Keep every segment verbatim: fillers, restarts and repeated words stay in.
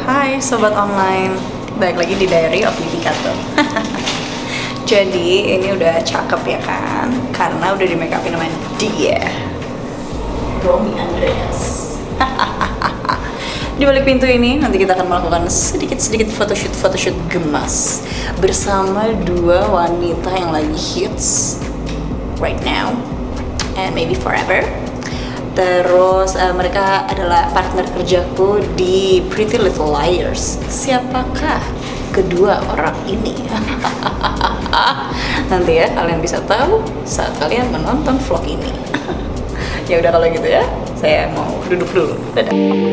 Hai Sobat Online, balik lagi di Diary of Yuki Kato. Jadi ini udah cakep ya kan, karena udah di make upin sama dia, Romy Andreas. Di balik pintu ini nanti kita akan melakukan sedikit-sedikit photoshoot photoshoot gemas bersama dua wanita yang lagi hits right now and maybe forever. Terus uh, mereka adalah partner kerjaku di Pretty Little Liars. Siapakah kedua orang ini? Nanti ya kalian bisa tahu saat kalian menonton vlog ini. Ya udah kalau gitu ya, saya mau duduk dulu. Dadah.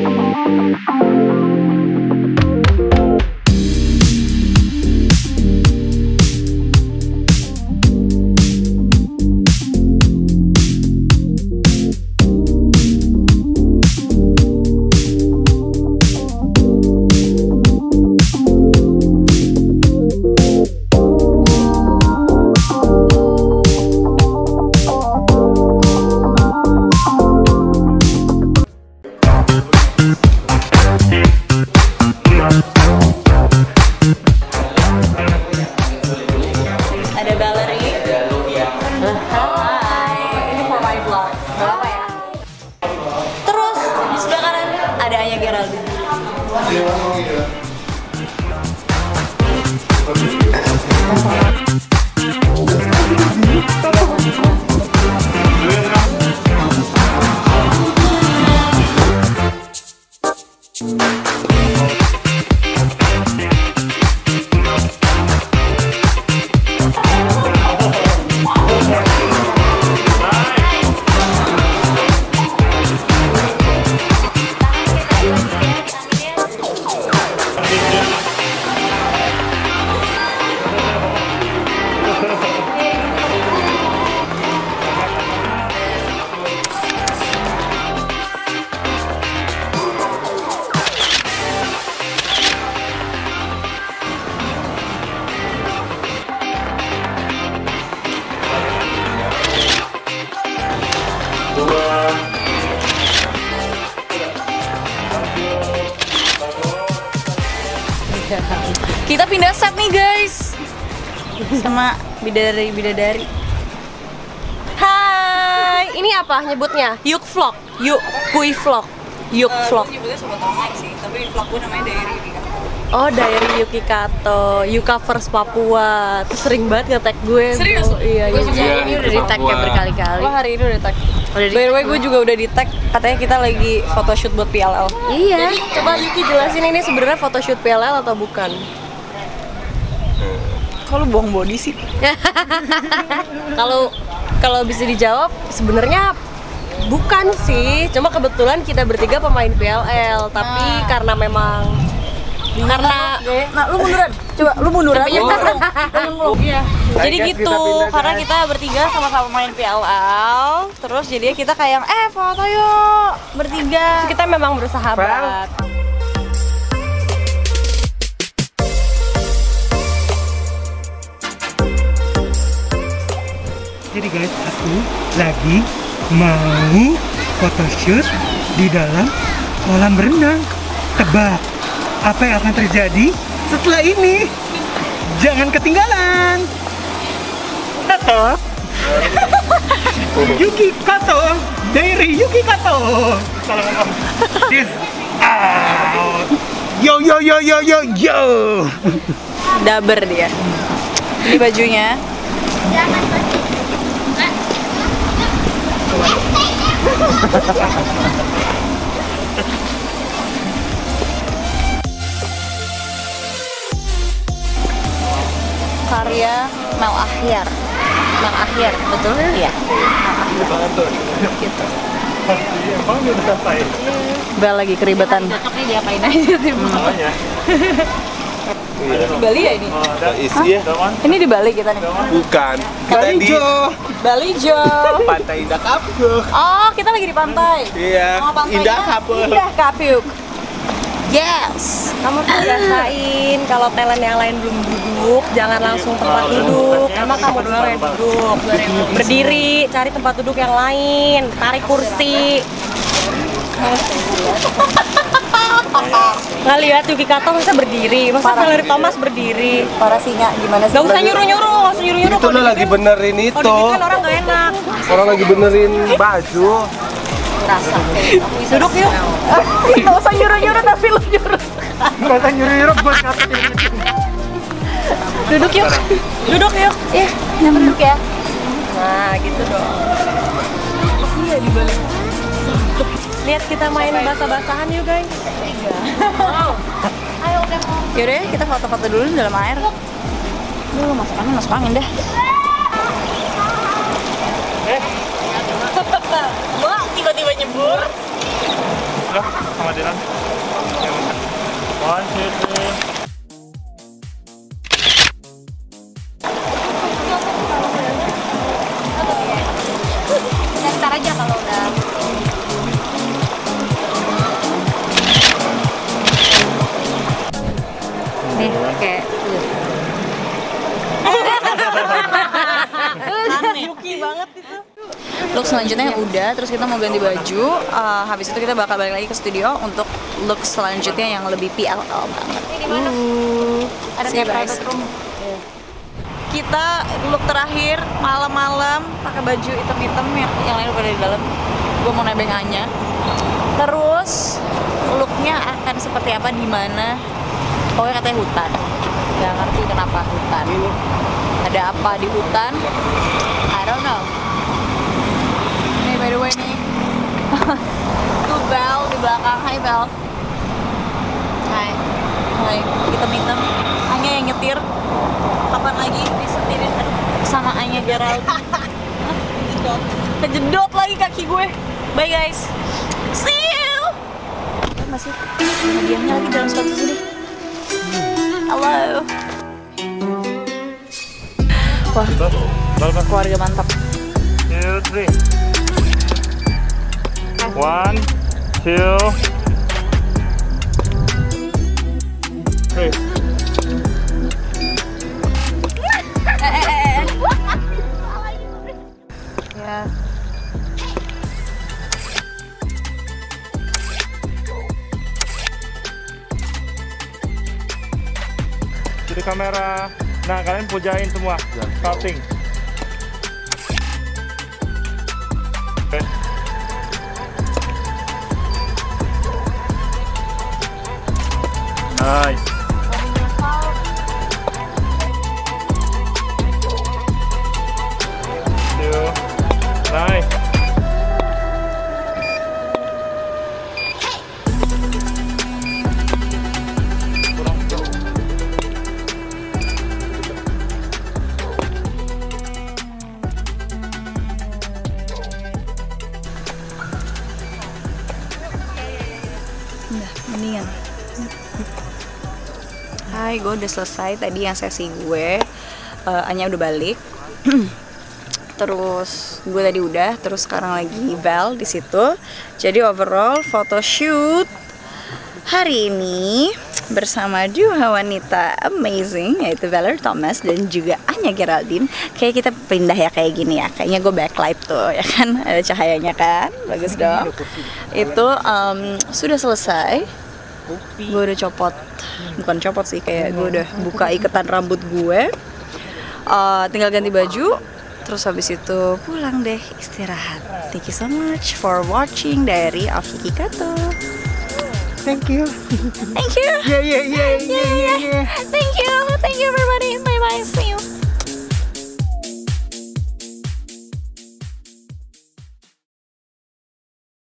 Kita pindah set nih guys, sama bidadari-bidadari. Hai, ini apa nyebutnya? Yuk Vlog, Yuk Kui Vlog, Yuk uh, Vlog. Nyebutnya Sobat Online sih, tapi vlog gue namanya Diary Yuki Kato. Oh, Diary Yuki Kato, Yuka First Papua. Terus sering banget nge-tag gue. Serius? Oh, iya, gue iya. juga ini udah di-tag ya berkali-kali. Oh, hari ini udah di-tag. By the way, gue juga udah di-tag, katanya kita lagi photoshoot buat P L L. Iya. Jadi, coba Yuki jelasin ini sebenarnya photoshoot P L L atau bukan? Kok lu buang body sih? Kalau kalau bisa dijawab sebenarnya bukan sih, cuma kebetulan kita bertiga pemain P L L, tapi nah. karena memang karena nah lu munduran, coba lu munduran. Oh. Iya. Jadi gitu, karena kita bertiga sama-sama main P L L, terus jadinya kita kayak eh foto yuk bertiga. Terus kita memang bersahabat. Jadi guys, aku lagi mau photoshoot di dalam kolam berenang. Tebak apa yang akan terjadi setelah ini? Jangan ketinggalan. Kato, Yuki Kato, Diary Yuki Kato. Kalau ngomong, this out. Yo yo yo yo yo yo. Daber dia. Ini bajunya. Karya Mel Ahyar. Mel Ahyar, betul? Iya. Gitu. Bel lagi keribetan. Cocoknya diapain aja sih? Namanya. Di Bali ya ini? Isi ya? Ini di Bali kita nih? Bukan. Kita di Bali Jo. Pantai Indah Kapuk. Oh, kita lagi di pantai. Iya. Oh, pantainya Indah Kapuk. Indah Kapuk. Yes. Kamu tuh biasain kalau talent yang lain belum duduk, jangan langsung tempat duduk. Emang kamu doang yang duduk. Berdiri, cari tempat duduk yang lain, tarik kursi. Nggak lihat Yuki Kato masa berdiri, masa Parah. Valerie Thomas berdiri. Para singa gimana sih? Gak usah nyuruh-nyuruh, gak usah nyuruh-nyuruh. Itu lo lagi benerin itu. Kalau dibikin orang gak enak. Orang lagi benerin baju. Rasa. Duduk yuk. Gak usah nyuruh-nyuruh tapi lu nyuruh. Merasa nyuruh-nyuruh buat catat ini. Duduk yuk. Duduk yuk. Ih, nyampe duduk ya. Nah, gitu dong. Iya di balik. Lihat kita main basah-basahan yuk, guys. Wow. Ayo udah. Yaudah kita foto-foto dulu di dalam air. Duh, masuk angin, masuk angin dah. Wah, tiba-tiba nyebur. Udah, sama Dilan. One, two, three. Ntar aja kalau udah. Nih, kayak Yuki banget itu. look selanjutnya udah, terus kita mau ganti baju. Uh, habis itu kita bakal balik lagi ke studio untuk look selanjutnya yang lebih P L L banget. Uh, Ada see you kayak guys. private room. Kita look terakhir malam-malam pakai baju hitam-hitam yang yang lain udah di dalam. Gue mau nebeng Anya. Terus looknya akan seperti apa di mana? Pokoknya katanya hutan. Gak ngerti kenapa hutan. Ada apa di hutan? I don't know. Nih by the way nih. Tuh Bel di belakang. Hai Bel. Hai. Hai. Hitam-hitam. Anya yang nyetir. Kapan lagi disetirin sama Anya Gerald? Kejedot. Kejedot lagi kaki gue. Bye guys. See you. Masih hadiahnya lagi dalam sepatu sini. Halo. Wah, keluarga mantap. Two, three. One, two, three. Ya. Jadi kamera. Nah, kalian pujain semua. Starting. Oke. Nice. Two. Nice. Udah, mendingan. Hai, gue udah selesai tadi yang sesi gue. Uh, Anya udah balik. Terus gue tadi udah, terus sekarang lagi Val di situ. Jadi overall photoshoot hari ini bersama dua wanita amazing, yaitu Valerie Thomas dan juga Anya Geraldine. Kayak kita pindah ya kayak gini ya. Kayaknya gue backlight tuh ya kan, ada cahayanya kan, bagus dong. Itu um, sudah selesai. Gue udah copot, bukan copot sih, kayak gue udah buka ikatan rambut gue. Uh, tinggal ganti baju. Terus habis itu pulang deh, istirahat. Thank you so much for watching Diary of Yuki Kato. Thank you. Thank you. Yeah, yeah, yeah, yeah, yeah, yeah.